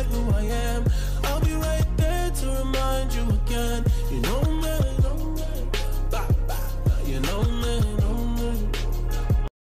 who I am. I'll be right there to remind you again. You know me, you know me.